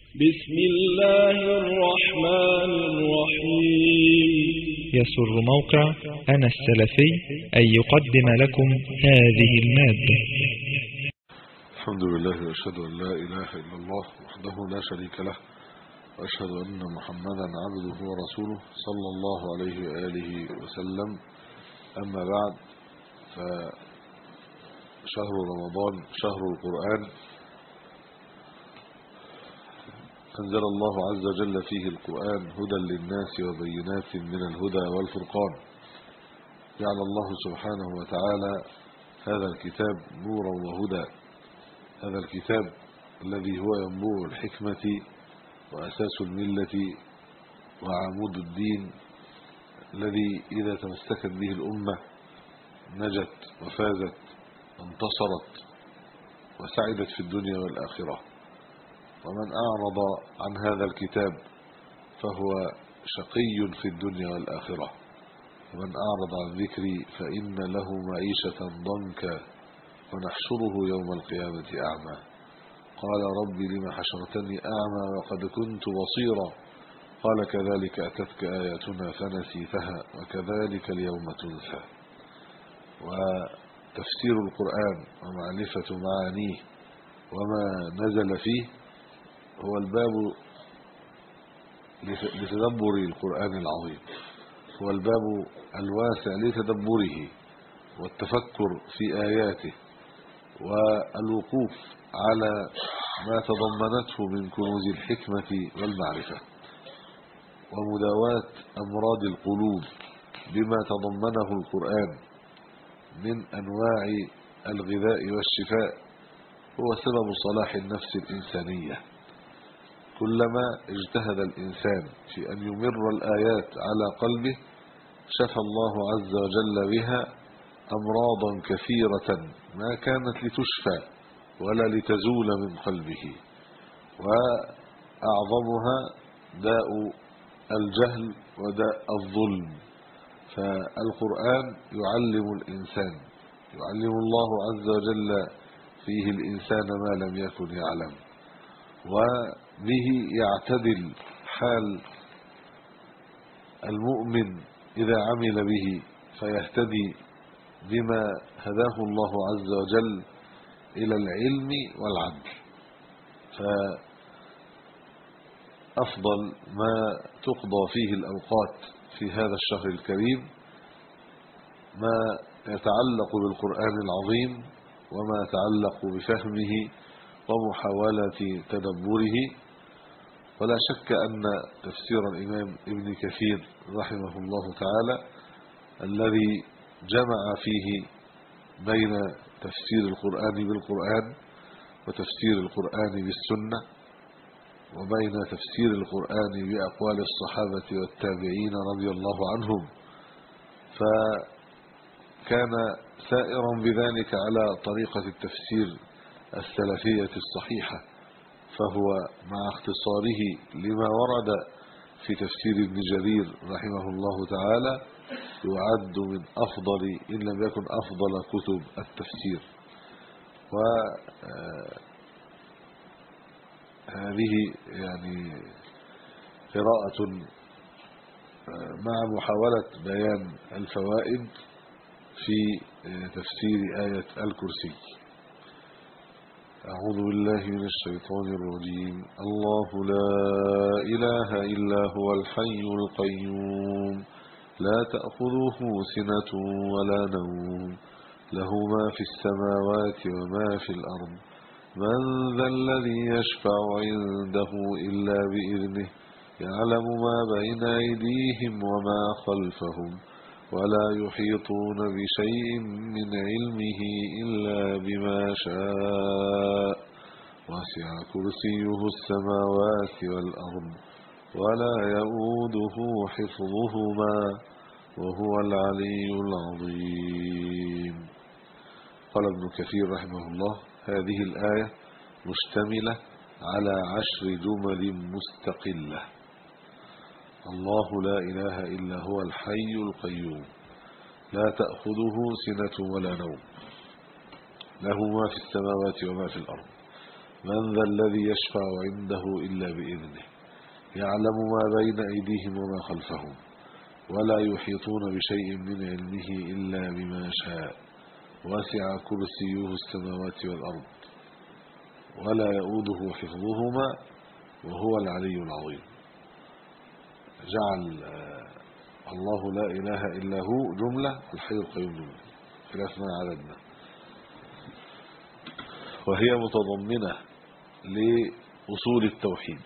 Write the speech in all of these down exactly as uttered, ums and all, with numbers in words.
بسم الله الرحمن الرحيم. يسر موقع أنا السلفي أن يقدم لكم هذه المادة. الحمد لله وأشهد أن لا إله إلا الله وحده لا شريك له، وأشهد أن محمدا عبده ورسوله صلى الله عليه وآله وسلم. أما بعد، فشهر رمضان شهر القرآن، أنزل الله عز وجل فيه القرآن هدى للناس وبينات من الهدى والفرقان. جعل الله سبحانه وتعالى هذا الكتاب نورا وهدى، هذا الكتاب الذي هو ينبوع الحكمة وأساس الملة وعمود الدين، الذي إذا تمسكت به الأمة نجت وفازت وانتصرت وسعدت في الدنيا والآخرة. ومن أعرض عن هذا الكتاب فهو شقي في الدنيا والآخرة. ومن أعرض عن ذكري فإن له معيشة ضنكا ونحشره يوم القيامة أعمى. قال رب لم حشرتني أعمى وقد كنت بصيرا. قال كذلك أتتك آياتنا فنسيتها وكذلك اليوم تنسى. وتفسير القرآن ومعرفة معانيه وما نزل فيه هو الباب لتدبر القرآن العظيم، هو الباب الواسع لتدبره والتفكر في آياته والوقوف على ما تضمنته من كنوز الحكمة والمعرفة، ومداواة أمراض القلوب بما تضمنه القرآن من أنواع الغذاء والشفاء. هو سبب صلاح النفس الإنسانية. كلما اجتهد الإنسان في أن يمر الآيات على قلبه شفى الله عز وجل بها أمراضا كثيرة ما كانت لتشفى ولا لتزول من قلبه، وأعظمها داء الجهل وداء الظلم. فالقرآن يعلم الإنسان، يعلم الله عز وجل فيه الإنسان ما لم يكن يعلم، وبه يعتدل حال المؤمن إذا عمل به فيهتدي بما هداه الله عز وجل إلى العلم والعدل. فأفضل ما تقضى فيه الأوقات في هذا الشهر الكريم ما يتعلق بالقرآن العظيم وما يتعلق بفهمه ومحاولة تدبره. ولا شك أن تفسير الإمام ابن كثير رحمه الله تعالى الذي جمع فيه بين تفسير القرآن بالقرآن وتفسير القرآن بالسنة وبين تفسير القرآن بأقوال الصحابة والتابعين رضي الله عنهم، فكان سائرا بذلك على طريقة التفسير السلفية الصحيحة، فهو مع اختصاره لما ورد في تفسير ابن جرير رحمه الله تعالى يعد من أفضل إن لم يكن أفضل كتب التفسير. وهذه يعني قراءة مع محاولة بيان الفوائد في تفسير آية الكرسي. أعوذ بالله من الشيطان الرجيم. الله لا إله إلا هو الحي القيوم لا تأخذه سنة ولا نوم له ما في السماوات وما في الأرض من ذا الذي يشفع عنده إلا بإذنه يعلم ما بين أيديهم وما خلفهم ولا يحيطون بشيء من علمه إلا بما شاء وسع كرسيه السماوات والأرض ولا يؤوده حفظهما وهو العلي العظيم. قال ابن كثير رحمه الله: هذه الآية مشتملة على عشر جمل مستقلة. الله لا إله إلا هو الحي القيوم لا تأخذه سنة ولا نوم له ما في السماوات وما في الأرض من ذا الذي يشفع عنده إلا بإذنه يعلم ما بين أيديهم وما خلفهم ولا يحيطون بشيء من علمه إلا بما شاء وسع كرسيه السماوات والأرض ولا يؤوده حفظهما وهو العلي العظيم. جعل الله لا إله إلا هو جملة، الحي القيوم جملة، خلاف ما عددنا، وهي متضمنة لأصول التوحيد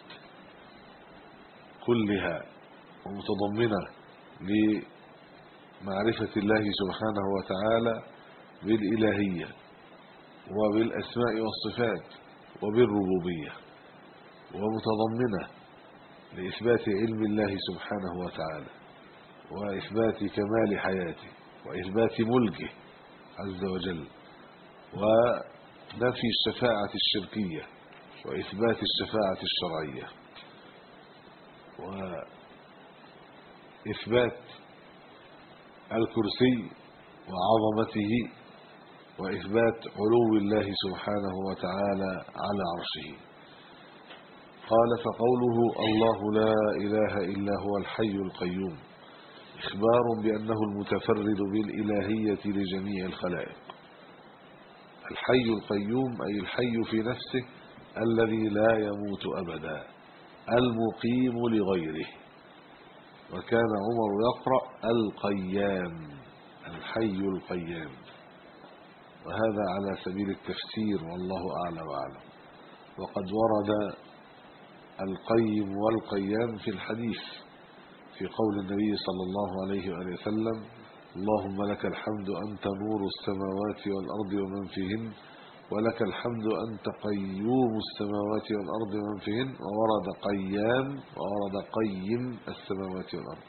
كلها ومتضمنة لمعرفة الله سبحانه وتعالى بالإلهية وبالأسماء والصفات وبالربوبية، ومتضمنة لإثبات علم الله سبحانه وتعالى وإثبات كمال حياته وإثبات ملكه عز وجل ونفي الشفاعة الشركية وإثبات الشفاعة الشرعية وإثبات الكرسي وعظمته وإثبات علو الله سبحانه وتعالى على عرشه. قال فقوله الله لا إله إلا هو الحي القيوم إخبار بأنه المتفرد بالإلهية لجميع الخلائق. الحي القيوم أي الحي في نفسه الذي لا يموت أبدا المقيم لغيره. وكان عمر يقرأ القيام الحي القيام، وهذا على سبيل التفسير والله أعلى وأعلم. وقد ورد القيم والقيام في الحديث في قول النبي صلى الله عليه وآله وسلم اللهم لك الحمد أنت نور السماوات والأرض ومن فيهن ولك الحمد أنت قيوم السماوات والأرض ومن فيهن. وورد قيام وورد قيم السماوات والأرض،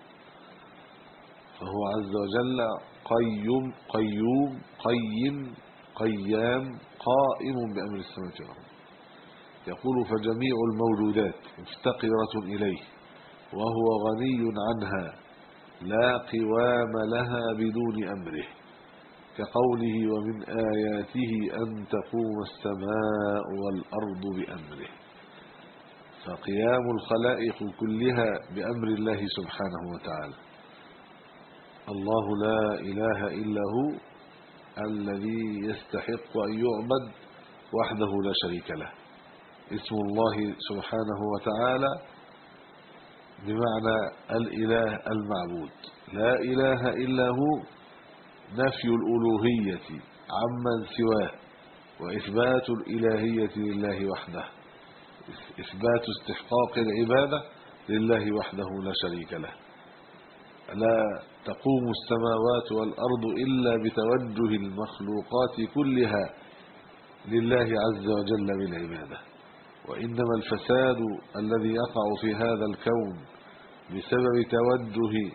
فهو عز وجل قيوم قيوم قيم قيام قائم بأمر السماوات والأرض. يقول فجميع الموجودات مفتقرة إليه وهو غني عنها لا قوام لها بدون أمره، كقوله ومن آياته أن تقوم السماء والأرض بأمره. فقيام الخلائق كلها بأمر الله سبحانه وتعالى. الله لا إله إلا هو الذي يستحق أن يعبد وحده لا شريك له. اسم الله سبحانه وتعالى بمعنى الإله المعبود. لا إله إلا هو نفي الألوهية عمن سواه وإثبات الإلهية لله وحده، إثبات استحقاق العبادة لله وحده لا شريك له. لا تقوم السماوات والأرض إلا بتوجه المخلوقات كلها لله عز وجل بالعبادة. وإنما الفساد الذي يقع في هذا الكون بسبب توجه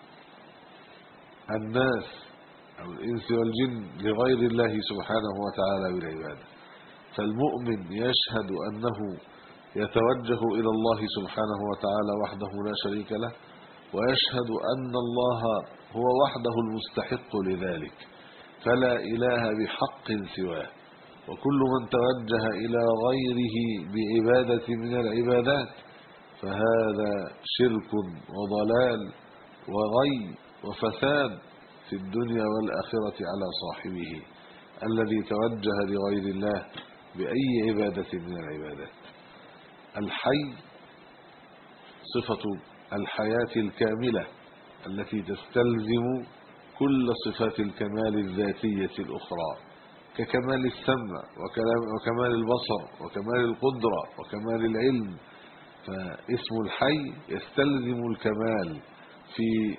الناس أو الإنس والجن لغير الله سبحانه وتعالى بالعبادة. فالمؤمن يشهد أنه يتوجه إلى الله سبحانه وتعالى وحده لا شريك له، ويشهد أن الله هو وحده المستحق لذلك فلا إله بحق سواه. وكل من توجه إلى غيره بعبادة من العبادات فهذا شرك وضلال وغي وفساد في الدنيا والآخرة على صاحبه الذي توجه لغير الله بأي عبادة من العبادات. الحي صفة الحياة الكاملة التي تستلزم كل صفات الكمال الذاتية الأخرى ككمال السمع وكمال البصر وكمال القدرة وكمال العلم. فاسم الحي يستلزم الكمال في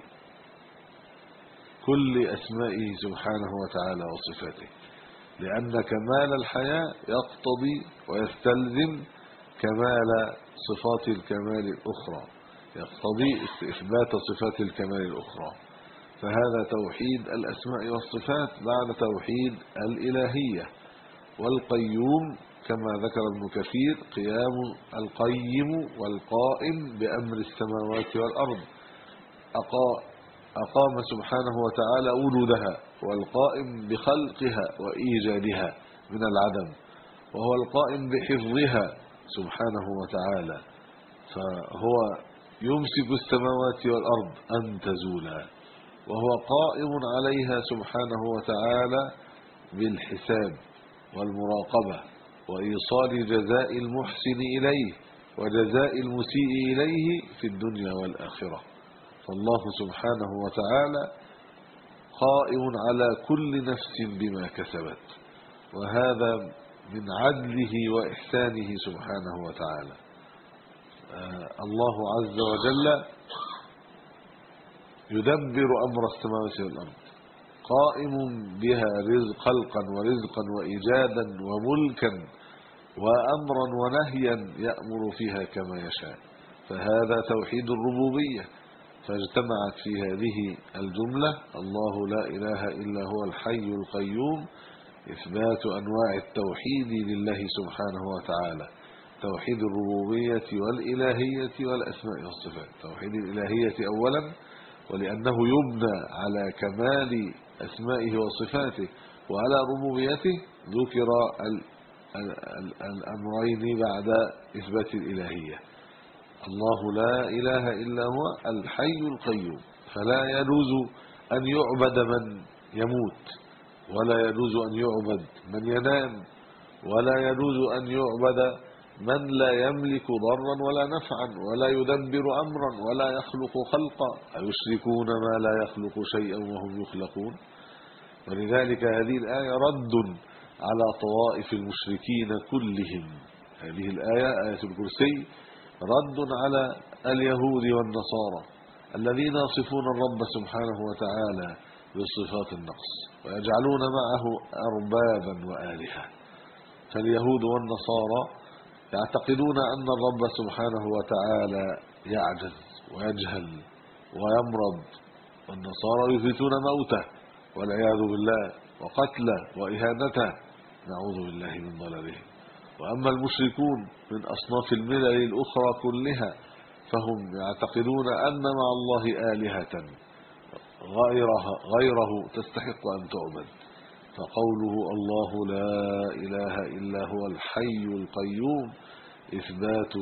كل أسمائه سبحانه وتعالى وصفاته، لأن كمال الحياة يقتضي ويستلزم كمال صفات الكمال الأخرى، يقتضي إثبات صفات الكمال الأخرى. فهذا توحيد الأسماء والصفات بعد توحيد الإلهية. والقيوم كما ذكر ابن كثير قيام القيم والقائم بأمر السماوات والأرض، أقام سبحانه وتعالى وجودها والقائم بخلقها وإيجادها من العدم، وهو القائم بحفظها سبحانه وتعالى، فهو يمسك السماوات والأرض أن تزولا، وهو قائم عليها سبحانه وتعالى بالحساب والمراقبة وإيصال جزاء المحسن إليه وجزاء المسيء إليه في الدنيا والآخرة. فالله سبحانه وتعالى قائم على كل نفس بما كسبت، وهذا من عدله وإحسانه سبحانه وتعالى. آه الله عز وجل يدبر أمر السماوات والأرض، قائم بها رزق خلقا ورزقا وإيجادا وملكا وأمرا ونهيا يأمر فيها كما يشاء، فهذا توحيد الربوبية. فاجتمعت في هذه الجملة الله لا إله إلا هو الحي القيوم إثبات أنواع التوحيد لله سبحانه وتعالى، توحيد الربوبية والإلهية والأسماء والصفات. توحيد الإلهية أولا، ولأنه يبنى على كمال أسمائه وصفاته وعلى ربوبيته ذكر الأمرين بعد إثبات الإلهية. الله لا إله إلا هو الحي القيوم، فلا يجوز أن يعبد من يموت، ولا يجوز أن يعبد من ينام، ولا يجوز أن يعبد من لا يملك ضرا ولا نفعا ولا يدبر أمرا ولا يخلق خلقا، أيشركون ما لا يخلق شيئا وهم يخلقون. ولذلك هذه الآية رد على طوائف المشركين كلهم. هذه الآية آية الكرسي رد على اليهود والنصارى الذين يصفون الرب سبحانه وتعالى بصفات النقص ويجعلون معه أربابا وآلهة. فاليهود والنصارى يعتقدون أن الرب سبحانه وتعالى يعجز ويجهل ويمرض، والنصارى يثبتون موته والعياذ بالله وقتله وإهانته، نعوذ بالله من ضلالهم. وأما المشركون من أصناف الملل الأخرى كلها فهم يعتقدون أن مع الله آلهة غيرها غيره تستحق أن تعبد. فقوله الله لا إله إلا هو الحي القيوم إثبات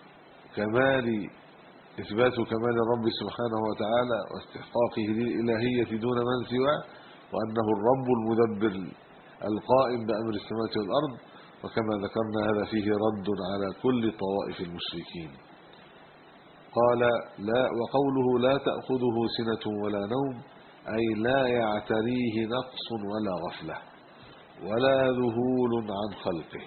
كمال إثبات كمال الرب سبحانه وتعالى واستحقاقه للإلهية دون من سواه، وأنه الرب المدبر القائم بأمر السماوات والأرض. وكما ذكرنا هذا فيه رد على كل طوائف المشركين. قال لا، وقوله لا تأخذه سنة ولا نوم أي لا يعتريه نقص ولا غفلة ولا ذهول عن خلقه،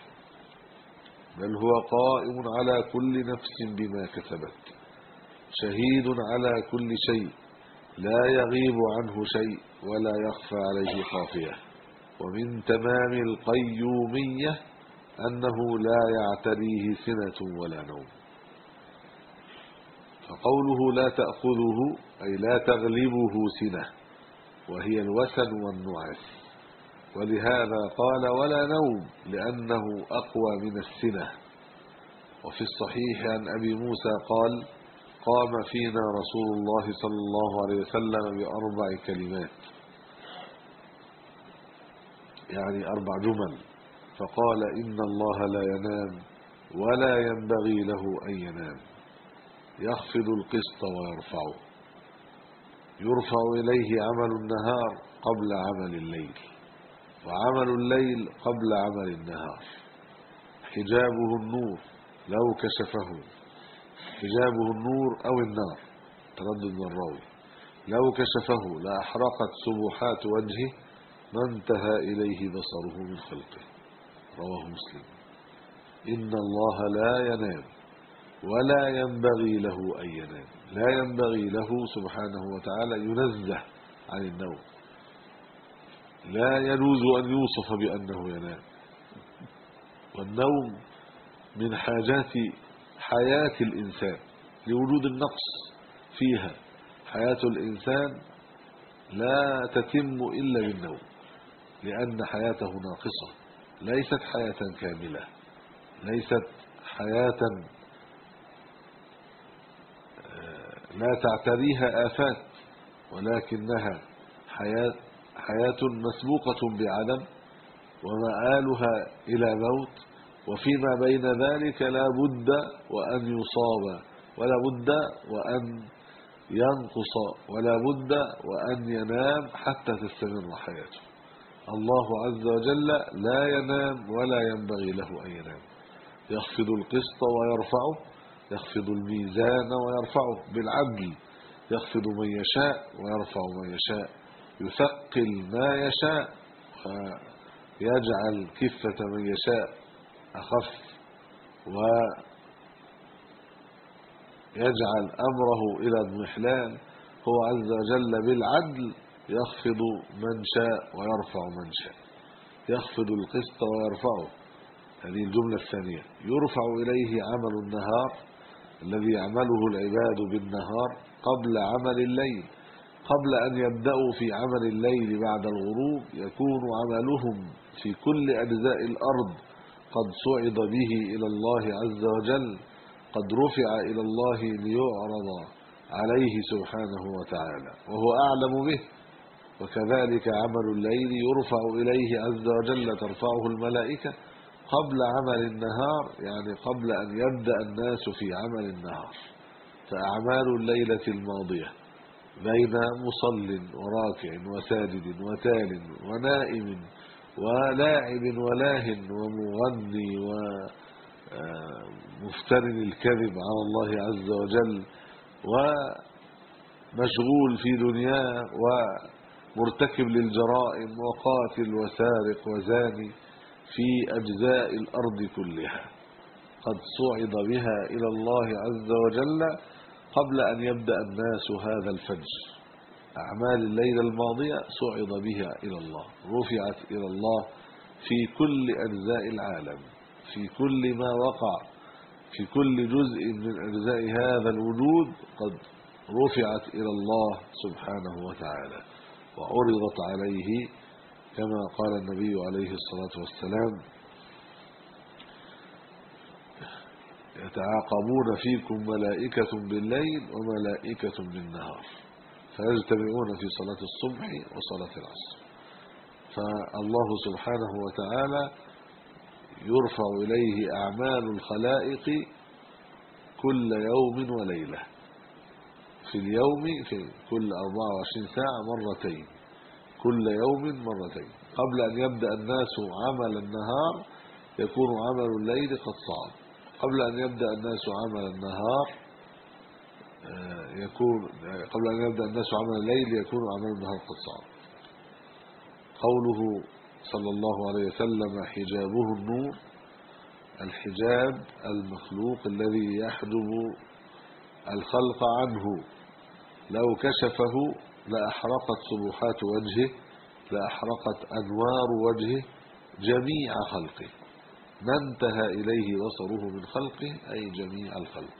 بل هو قائم على كل نفس بما كسبت، شهيد على كل شيء، لا يغيب عنه شيء ولا يخفى عليه خافية. ومن تمام القيومية أنه لا يعتريه سنة ولا نوم. فقوله لا تأخذه أي لا تغلبه سنة، وهي الوسن والنعاس، ولهذا قال ولا نوم لأنه أقوى من السنة. وفي الصحيح عن أبي موسى قال قام فينا رسول الله صلى الله عليه وسلم بأربع كلمات، يعني أربع جمل، فقال إن الله لا ينام ولا ينبغي له أن ينام، يخفض القسط ويرفعه، يرفع إليه عمل النهار قبل عمل الليل، وعمل الليل قبل عمل النهار، حجابه النور لو كشفه، حجابه النور أو النار تردد من الراوي، لو كشفه لأحرقت سبحات وجهه ما انتهى إليه بصره من خلقه، رواه مسلم. إن الله لا ينام ولا ينبغي له أن ينام، لا ينبغي له سبحانه وتعالى، ينزه عن النوم، لا يجوز أن يوصف بأنه ينام. والنوم من حاجات حياة الإنسان لوجود النقص فيها، حياة الإنسان لا تتم إلا بالنوم، لأن حياته ناقصة، ليست حياة كاملة، ليست حياة لا تعتريها آفات، ولكنها حياة حياة مسبوقة بعدم ومآلها إلى موت، وفيما بين ذلك لا بد وأن يصاب ولا بد وأن ينقص ولا بد وأن ينام حتى تستمر حياته. الله عز وجل لا ينام ولا ينبغي له أن ينام، يخفض القسط ويرفعه، يخفض الميزان ويرفعه بالعدل، يخفض من يشاء ويرفع من يشاء، يثقل ما يشاء ويجعل كفة من يشاء أخف، ويجعل أمره إلى اضمحلال. هو عز وجل بالعدل يخفض من شاء ويرفع من شاء، يخفض القسط ويرفعه. هذه الجملة الثانية. يرفع إليه عمل النهار الذي يعمله العباد بالنهار قبل عمل الليل. قبل أن يبدأوا في عمل الليل بعد الغروب يكون عملهم في كل أجزاء الأرض قد صعد به إلى الله عز وجل، قد رفع إلى الله ليعرض عليه سبحانه وتعالى وهو أعلم به. وكذلك عمل الليل يرفع إليه عز وجل، ترفعه الملائكة قبل عمل النهار، يعني قبل أن يبدأ الناس في عمل النهار. فأعمال الليلة الماضية بين مصل وراكع وساجد وتال ونائم ولاعب ولاه ومغني ومفترن الكذب على الله عز وجل ومشغول في دنياه ومرتكب للجرائم وقاتل وسارق وزاني في أجزاء الأرض كلها قد صعد بها إلى الله عز وجل قبل أن يبدأ الناس هذا الفجر. أعمال الليلة الماضية صعد بها إلى الله، رفعت إلى الله في كل أجزاء العالم، في كل ما وقع، في كل جزء من أجزاء هذا الوجود قد رفعت إلى الله سبحانه وتعالى وعرضت عليه، كما قال النبي عليه الصلاة والسلام: يتعاقبون فيكم ملائكة بالليل وملائكة بالنهار فيجتمعون في صلاة الصبح وصلاة العصر. فالله سبحانه وتعالى يرفع إليه أعمال الخلائق كل يوم وليلة، في اليوم في كل أربعة وعشرين ساعة مرتين، كل يوم مرتين. قبل أن يبدأ الناس عمل النهار يكون عمل الليل قد صعد، قبل أن يبدأ الناس عمل النهار يكون قبل أن يبدأ الناس عمل الليل يكون عمل النهار قد صعد. قوله صلى الله عليه وسلم: حجابه النور، الحجاب المخلوق الذي يحجب الخلق عنه، لو كشفه لأحرقت صبحات وجهه، لأحرقت أنوار وجهه جميع خلقه، ما انتهى إليه بصره من خلقه أي جميع الخلق.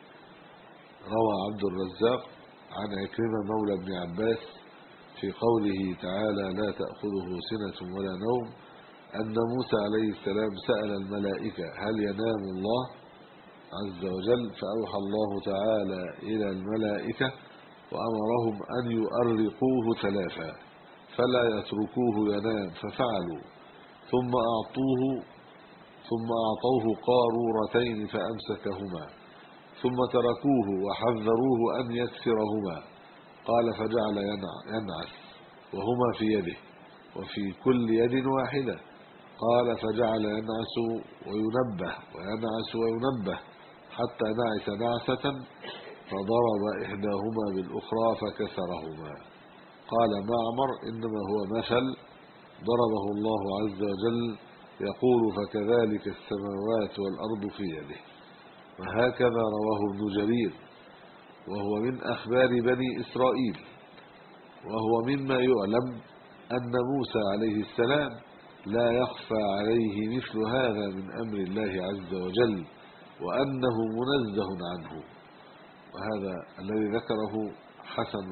روى عبد الرزاق عن عكرمة مولى ابن عباس في قوله تعالى: لا تأخذه سنة ولا نوم، أن موسى عليه السلام سأل الملائكة: هل ينام الله عز وجل؟ فأوحى الله تعالى إلى الملائكة وأمرهم أن يؤرقوه ثلاثا فلا يتركوه ينام، ففعلوا، ثم أعطوه ثم أعطوه قارورتين فأمسكهما، ثم تركوه وحذروه أن يكسرهما، قال: فجعل ينعس وهما في يده وفي كل يد واحدة، قال: فجعل ينعس وينبه وينعس وينبه حتى نعس نعسة فضرب إحداهما بالأخرى فكسرهما. قال معمر: إنما هو مثل ضربه الله عز وجل يقول: فكذلك السماوات والأرض في يده. وهكذا رواه ابن جرير، وهو من أخبار بني إسرائيل، وهو مما يعلم أن موسى عليه السلام لا يخفى عليه مثل هذا من أمر الله عز وجل، وأنه منزه عنه. وهذا الذي ذكره حسن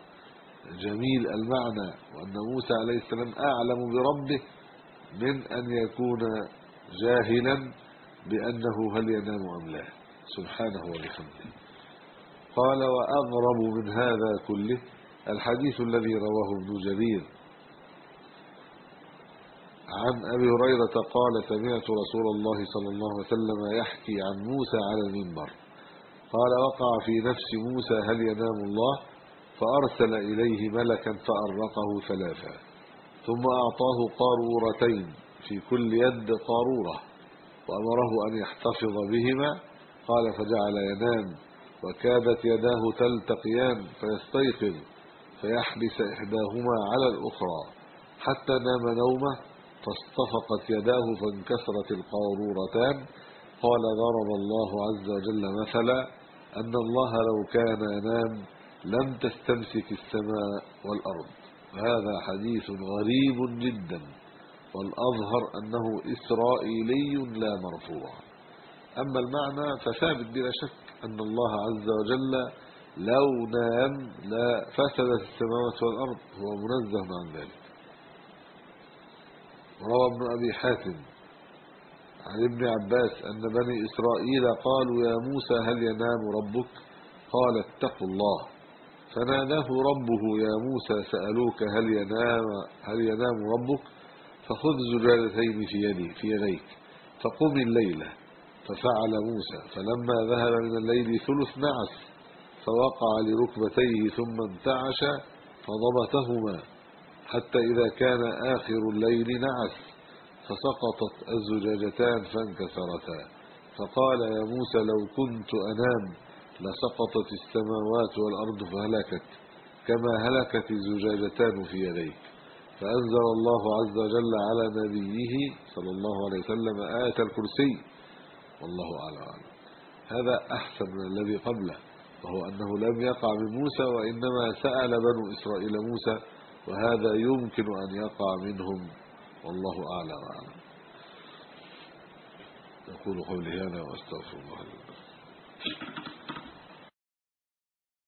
جميل المعنى، وأن موسى عليه السلام أعلم بربه من أن يكون جاهلا بأنه هل ينام أم لا، سبحانه وبحمده. قال: وأغرب من هذا كله الحديث الذي رواه ابن جرير عن أبي هريرة قال سمعت رسول الله صلى الله عليه وسلم يحكي عن موسى على المنبر قال وقع في نفس موسى هل ينام الله فأرسل إليه ملكا فأرقه ثلاثا ثم أعطاه قارورتين في كل يد قارورة وأمره أن يحتفظ بهما قال فجعل ينام وكادت يداه تلتقيان فيستيقظ فيحبس إحداهما على الأخرى حتى نام نومه فاصطفقت يداه فانكسرت القارورتان قال ضرب الله عز وجل مثلا أن الله لو كان ينام لم تستمسك السماء والأرض. هذا حديث غريب جدا والأظهر أنه إسرائيلي لا مرفوع. أما المعنى فثابت بلا شك أن الله عز وجل لو نام لا فسدت السماوات والأرض، هو منزه عن ذلك. روى ابن أبي حاتم عن ابن عباس أن بني إسرائيل قالوا يا موسى هل ينام ربك قال اتقوا الله فناداه ربه يا موسى سألوك هل ينام هل ينام ربك فخذ زجاجتين في يدي في يديك فقم الليلة ففعل موسى فلما ذهب من الليل ثلث نعس فوقع لركبتيه ثم انتعش فضبطهما حتى إذا كان آخر الليل نعس فسقطت الزجاجتان فانكسرتا فقال يا موسى لو كنت أنام لسقطت السماوات والأرض فهلكت كما هلكت الزجاجتان في يديك. فأنزل الله عز وجل على نبيه صلى الله عليه وسلم آية الكرسي والله أعلم. هذا أحسن من الذي قبله وهو أنه لم يقع بموسى وإنما سأل بنو إسرائيل موسى وهذا يمكن أن يقع منهم والله أعلى وأعلم. أقول قولي هذا وأستغفر الله لي.